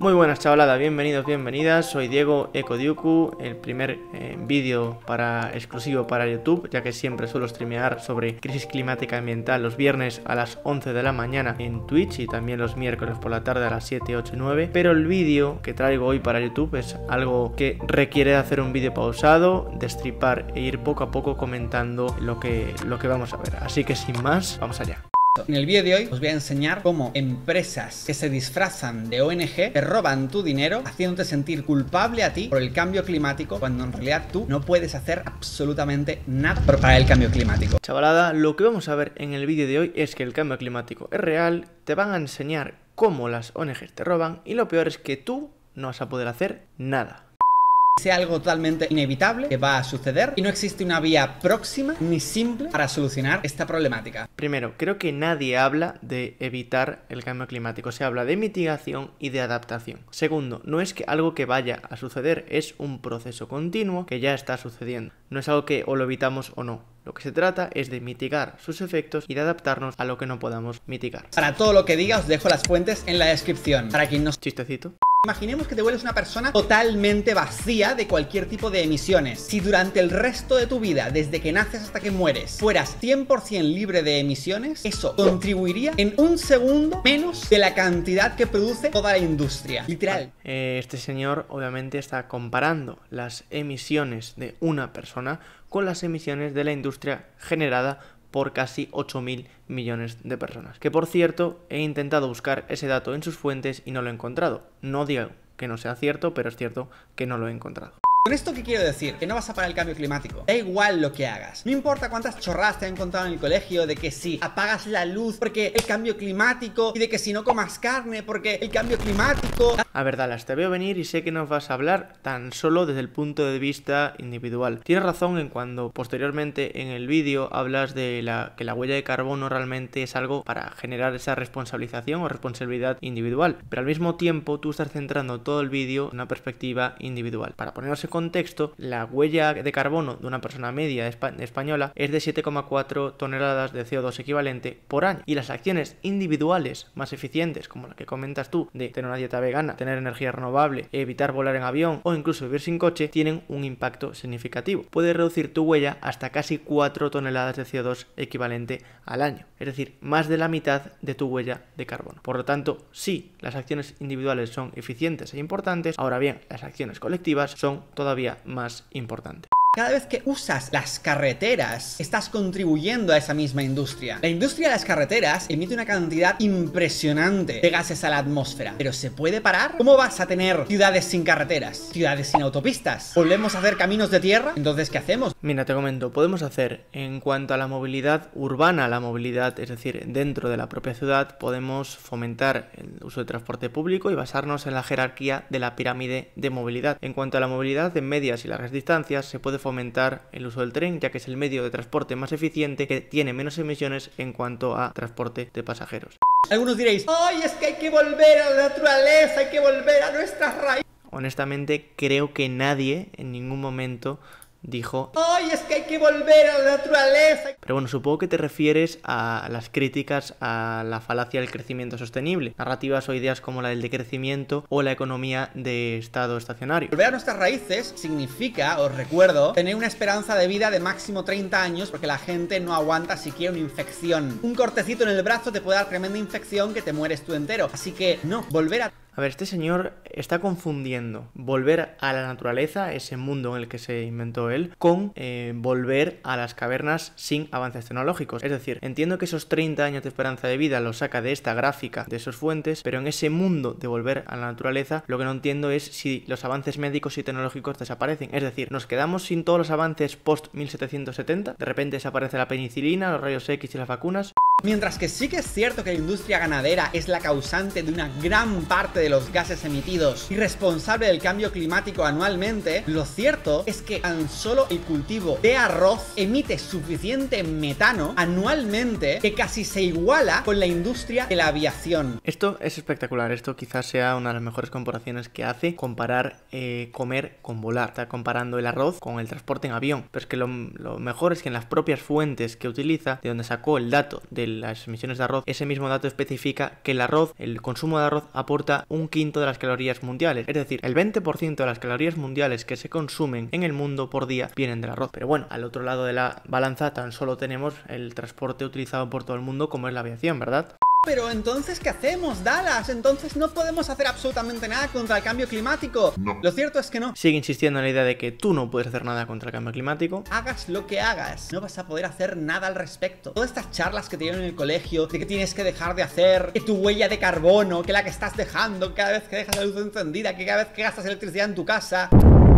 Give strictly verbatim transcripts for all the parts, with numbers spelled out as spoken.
Muy buenas chavalada, bienvenidos, bienvenidas, soy Diego Ecodiuku, el primer eh, vídeo para exclusivo para YouTube, ya que siempre suelo streamear sobre crisis climática ambiental los viernes a las once de la mañana en Twitch y también los miércoles por la tarde a las siete, ocho y nueve, pero el vídeo que traigo hoy para YouTube es algo que requiere hacer un vídeo pausado, destripar e ir poco a poco comentando lo que, lo que vamos a ver, así que sin más, vamos allá. En el vídeo de hoy os voy a enseñar cómo empresas que se disfrazan de O N G te roban tu dinero haciéndote sentir culpable a ti por el cambio climático, cuando en realidad tú no puedes hacer absolutamente nada para el cambio climático. Chavalada, lo que vamos a ver en el vídeo de hoy es que el cambio climático es real, te van a enseñar cómo las O N Gs te roban y lo peor es que tú no vas a poder hacer nada. Sea algo totalmente inevitable que va a suceder y no existe una vía próxima ni simple para solucionar esta problemática. Primero, creo que nadie habla de evitar el cambio climático, se habla de mitigación y de adaptación. Segundo, no es que algo que vaya a suceder, es un proceso continuo que ya está sucediendo. No es algo que o lo evitamos o no. Lo que se trata es de mitigar sus efectos y de adaptarnos a lo que no podamos mitigar. Para todo lo que diga os dejo las fuentes en la descripción. Para quien no... Chistecito. Imaginemos que te vuelves una persona totalmente vacía de cualquier tipo de emisiones. Si durante el resto de tu vida, desde que naces hasta que mueres, fueras cien por cien libre de emisiones, eso contribuiría en un segundo menos de la cantidad que produce toda la industria. Literal. Eh, este señor obviamente está comparando las emisiones de una persona con las emisiones de la industria generada por casi ocho mil millones de personas. Que por cierto, he intentado buscar ese dato en sus fuentes y no lo he encontrado. No digo que no sea cierto, pero es cierto que no lo he encontrado. ¿Con esto qué quiero decir? Que no vas a parar el cambio climático. Da igual lo que hagas. No importa cuántas chorradas te han contado en el colegio de que si apagas la luz porque el cambio climático y de que si no comas carne porque el cambio climático... A ver, Dallas, te veo venir y sé que nos vas a hablar tan solo desde el punto de vista individual. Tienes razón en cuando posteriormente en el vídeo hablas de la, que la huella de carbono realmente es algo para generar esa responsabilización o responsabilidad individual. Pero al mismo tiempo tú estás centrando todo el vídeo en una perspectiva individual. Para ponernos en contexto, la huella de carbono de una persona media española es de siete coma cuatro toneladas de C O dos equivalente por año, y las acciones individuales más eficientes, como la que comentas tú, de tener una dieta vegana, tener energía renovable, evitar volar en avión o incluso vivir sin coche, tienen un impacto significativo. Puedes reducir tu huella hasta casi cuatro toneladas de C O dos equivalente al año, es decir, más de la mitad de tu huella de carbono. Por lo tanto, sí, las acciones individuales son eficientes e importantes, ahora bien, las acciones colectivas son todavía más importante. Cada vez que usas las carreteras, estás contribuyendo a esa misma industria. La industria de las carreteras emite una cantidad impresionante de gases a la atmósfera. ¿Pero se puede parar? ¿Cómo vas a tener ciudades sin carreteras? ¿Ciudades sin autopistas? ¿Volvemos a hacer caminos de tierra? Entonces, ¿qué hacemos? Mira, te comento, podemos hacer en cuanto a la movilidad urbana, la movilidad, es decir, dentro de la propia ciudad, podemos fomentar el uso de transporte público y basarnos en la jerarquía de la pirámide de movilidad. En cuanto a la movilidad en medias y largas distancias, se puede fomentar el uso del tren, ya que es el medio de transporte más eficiente que tiene menos emisiones en cuanto a transporte de pasajeros. Algunos diréis, ¡ay, es que hay que volver a la naturaleza, hay que volver a nuestras raíces! Honestamente, creo que nadie en ningún momento dijo, ¡ay, es que hay que volver a la naturaleza! Pero bueno, supongo que te refieres a las críticas a la falacia del crecimiento sostenible, narrativas o ideas como la del decrecimiento o la economía de estado estacionario. Volver a nuestras raíces significa, os recuerdo, tener una esperanza de vida de máximo treinta años, porque la gente no aguanta siquiera una infección. Un cortecito en el brazo te puede dar tremenda infección que te mueres tú entero. Así que no, volver a... A ver, este señor está confundiendo volver a la naturaleza, ese mundo en el que se inventó él, con eh, volver a las cavernas sin avances tecnológicos. Es decir, entiendo que esos treinta años de esperanza de vida los saca de esta gráfica, de sus fuentes, pero en ese mundo de volver a la naturaleza, lo que no entiendo es si los avances médicos y tecnológicos desaparecen. Es decir, nos quedamos sin todos los avances post mil setecientos setenta, de repente desaparece la penicilina, los rayos X y las vacunas. Mientras que sí que es cierto que la industria ganadera es la causante de una gran parte de los gases emitidos y responsable del cambio climático anualmente, lo cierto es que tan solo el cultivo de arroz emite suficiente metano anualmente que casi se iguala con la industria de la aviación. Esto es espectacular, esto quizás sea una de las mejores comparaciones que hace, comparar eh, comer con volar. Está comparando el arroz con el transporte en avión, pero es que lo, lo mejor es que en las propias fuentes que utiliza, de donde sacó el dato de de las emisiones de arroz, ese mismo dato especifica que el arroz, el consumo de arroz aporta un quinto de las calorías mundiales, es decir, el veinte por ciento de las calorías mundiales que se consumen en el mundo por día vienen del arroz. Pero bueno, al otro lado de la balanza tan solo tenemos el transporte utilizado por todo el mundo, como es la aviación, ¿verdad? Pero entonces, ¿qué hacemos, Dallas? Entonces no podemos hacer absolutamente nada contra el cambio climático. No. Lo cierto es que no. Sigue insistiendo en la idea de que tú no puedes hacer nada contra el cambio climático. Hagas lo que hagas, no vas a poder hacer nada al respecto. Todas estas charlas que te dieron en el colegio, de que tienes que dejar de hacer, que tu huella de carbono, que la que estás dejando cada vez que dejas la luz encendida, que cada vez que gastas electricidad en tu casa,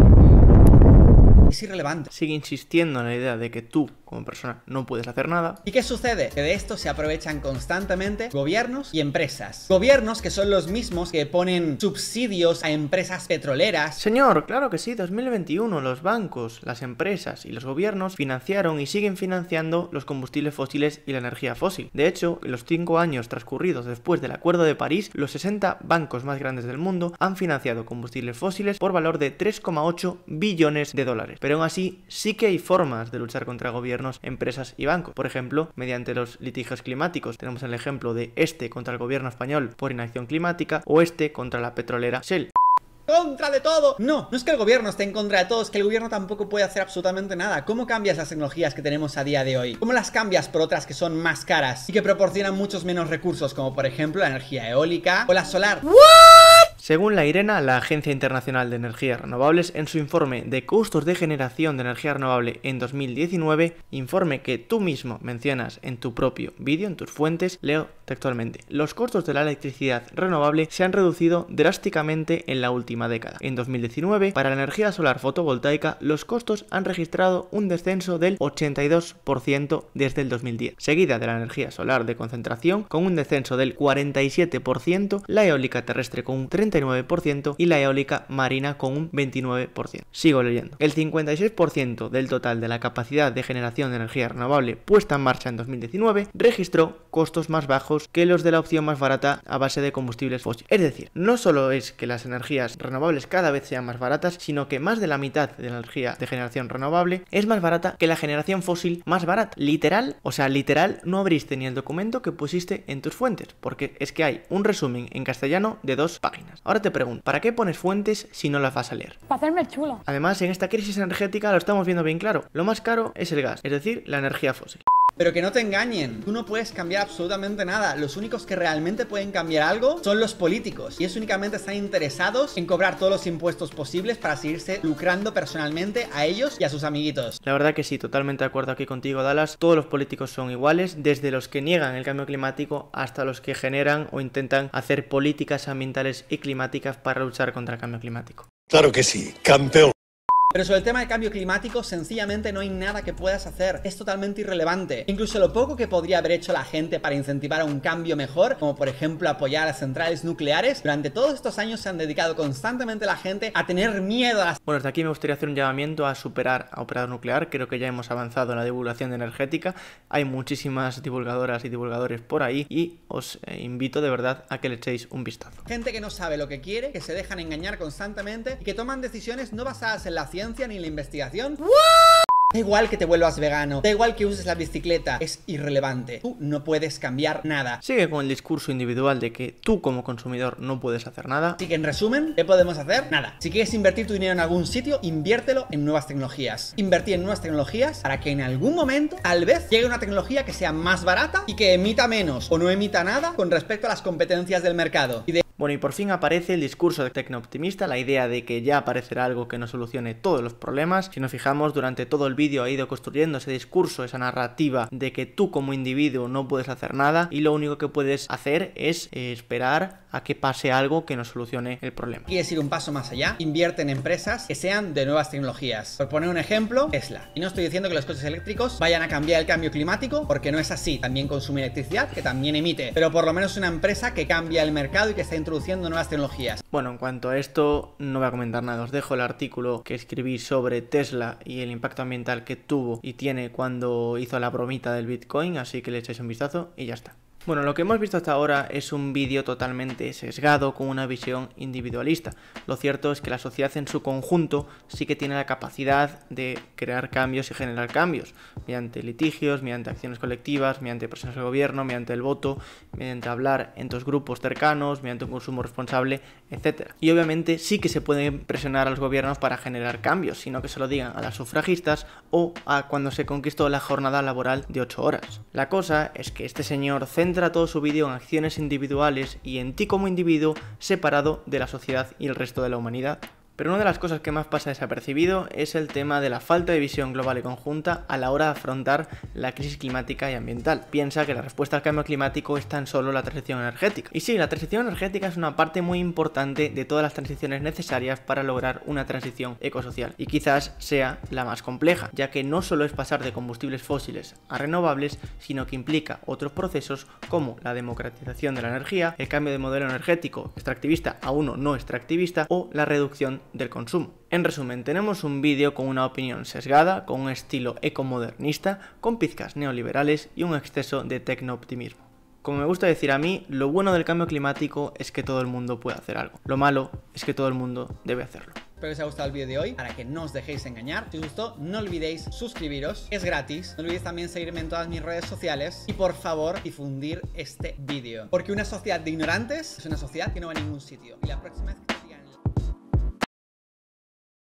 es irrelevante. Sigue insistiendo en la idea de que tú, como persona, no puedes hacer nada. ¿Y qué sucede? Que de esto se aprovechan constantemente gobiernos y empresas. Gobiernos que son los mismos que ponen subsidios a empresas petroleras. Señor, claro que sí, dos mil veintiuno, los bancos, las empresas y los gobiernos financiaron y siguen financiando los combustibles fósiles y la energía fósil. De hecho, en los cinco años transcurridos después del Acuerdo de París, los sesenta bancos más grandes del mundo han financiado combustibles fósiles por valor de tres coma ocho billones de dólares. Pero aún así, sí que hay formas de luchar contra gobiernos, empresas y bancos. Por ejemplo, mediante los litigios climáticos. Tenemos el ejemplo de este contra el gobierno español por inacción climática o este contra la petrolera Shell. ¡Contra de todo! No, no es que el gobierno esté en contra de todo, es que el gobierno tampoco puede hacer absolutamente nada. ¿Cómo cambias las tecnologías que tenemos a día de hoy? ¿Cómo las cambias por otras que son más caras y que proporcionan muchos menos recursos, como por ejemplo la energía eólica o la solar? ¿What? Según la IRENA, la Agencia Internacional de Energías Renovables, en su informe de costos de generación de energía renovable en dos mil diecinueve, informe que tú mismo mencionas en tu propio vídeo, en tus fuentes, leo textualmente: los costos de la electricidad renovable se han reducido drásticamente en la última década. En dos mil diecinueve, para la energía solar fotovoltaica, los costos han registrado un descenso del ochenta y dos por ciento desde el dos mil diez, seguida de la energía solar de concentración con un descenso del cuarenta y siete por ciento, la eólica terrestre con un treinta y nueve por ciento y la eólica marina con un veintinueve por ciento. Sigo leyendo. El cincuenta y seis por ciento del total de la capacidad de generación de energía renovable puesta en marcha en dos mil diecinueve registró costos más bajos que los de la opción más barata a base de combustibles fósiles. Es decir, no solo es que las energías renovables cada vez sean más baratas, sino que más de la mitad de la energía de generación renovable es más barata que la generación fósil más barata. Literal, o sea, literal, no abriste ni el documento que pusiste en tus fuentes, porque es que hay un resumen en castellano de dos páginas. Ahora te pregunto, ¿para qué pones fuentes si no las vas a leer? Para hacerme el chulo. Además, en esta crisis energética lo estamos viendo bien claro. Lo más caro es el gas, es decir, la energía fósil. Pero que no te engañen, tú no puedes cambiar absolutamente nada. Los únicos que realmente pueden cambiar algo son los políticos, y ellos únicamente están interesados en cobrar todos los impuestos posibles para seguirse lucrando personalmente a ellos y a sus amiguitos. La verdad que sí, totalmente de acuerdo aquí contigo, Dallas. Todos los políticos son iguales, desde los que niegan el cambio climático hasta los que generan o intentan hacer políticas ambientales y climáticas para luchar contra el cambio climático. Claro que sí, campeón. Pero sobre el tema del cambio climático, sencillamente no hay nada que puedas hacer. Es totalmente irrelevante. Incluso lo poco que podría haber hecho la gente para incentivar a un cambio mejor, como por ejemplo apoyar a las centrales nucleares, durante todos estos años se han dedicado constantemente la gente a tener miedo a las... Bueno, desde aquí me gustaría hacer un llamamiento a superar a Operador Nuclear. Creo que ya hemos avanzado en la divulgación energética. Hay muchísimas divulgadoras y divulgadores por ahí y os eh, invito de verdad a que le echéis un vistazo. Gente que no sabe lo que quiere, que se dejan engañar constantemente y que toman decisiones no basadas en la ciencia ni en la investigación. ¿What? Da igual que te vuelvas vegano, da igual que uses la bicicleta, es irrelevante. Tú no puedes cambiar nada. Sigue con el discurso individual de que tú como consumidor no puedes hacer nada. Así que en resumen, ¿qué podemos hacer? Nada. Si quieres invertir tu dinero en algún sitio, inviértelo en nuevas tecnologías. Invertir en nuevas tecnologías para que en algún momento, tal vez, llegue una tecnología que sea más barata y que emita menos o no emita nada con respecto a las competencias del mercado. Y de Bueno, y por fin aparece el discurso de tecno-optimista, la idea de que ya aparecerá algo que nos solucione todos los problemas. Si nos fijamos, durante todo el vídeo ha ido construyendo ese discurso, esa narrativa de que tú como individuo no puedes hacer nada y lo único que puedes hacer es eh, esperar a que pase algo que nos solucione el problema. ¿Quieres ir un paso más allá? Invierte en empresas que sean de nuevas tecnologías. Por poner un ejemplo, Tesla. Y no estoy diciendo que los coches eléctricos vayan a cambiar el cambio climático, porque no es así. También consume electricidad, que también emite. Pero por lo menos una empresa que cambia el mercado y que está introduciendo nuevas tecnologías. Bueno, en cuanto a esto no voy a comentar nada, os dejo el artículo que escribí sobre Tesla y el impacto ambiental que tuvo y tiene cuando hizo la bromita del Bitcoin, así que le echáis un vistazo y ya está. Bueno, lo que hemos visto hasta ahora es un vídeo totalmente sesgado con una visión individualista. Lo cierto es que la sociedad en su conjunto sí que tiene la capacidad de crear cambios y generar cambios, mediante litigios, mediante acciones colectivas, mediante presiones del gobierno, mediante el voto, mediante hablar en dos grupos cercanos, mediante un consumo responsable, etcétera. Y obviamente sí que se pueden presionar a los gobiernos para generar cambios, sino que se lo digan a las sufragistas o a cuando se conquistó la jornada laboral de ocho horas. La cosa es que este señor centra todo su vídeo en acciones individuales y en ti como individuo separado de la sociedad y el resto de la humanidad. Pero una de las cosas que más pasa desapercibido es el tema de la falta de visión global y conjunta a la hora de afrontar la crisis climática y ambiental. Piensa que la respuesta al cambio climático es tan solo la transición energética. Y sí, la transición energética es una parte muy importante de todas las transiciones necesarias para lograr una transición ecosocial. Y quizás sea la más compleja, ya que no solo es pasar de combustibles fósiles a renovables, sino que implica otros procesos como la democratización de la energía, el cambio de modelo energético extractivista a uno no extractivista o la reducción del consumo. En resumen, tenemos un vídeo con una opinión sesgada, con un estilo ecomodernista, con pizcas neoliberales y un exceso de tecnooptimismo. Como me gusta decir a mí, lo bueno del cambio climático es que todo el mundo puede hacer algo. Lo malo es que todo el mundo debe hacerlo. Espero que os haya gustado el vídeo de hoy, para que no os dejéis engañar. Si os gustó, no olvidéis suscribiros, es gratis. No olvidéis también seguirme en todas mis redes sociales y por favor difundir este vídeo, porque una sociedad de ignorantes es una sociedad que no va a ningún sitio. Y la próxima vez que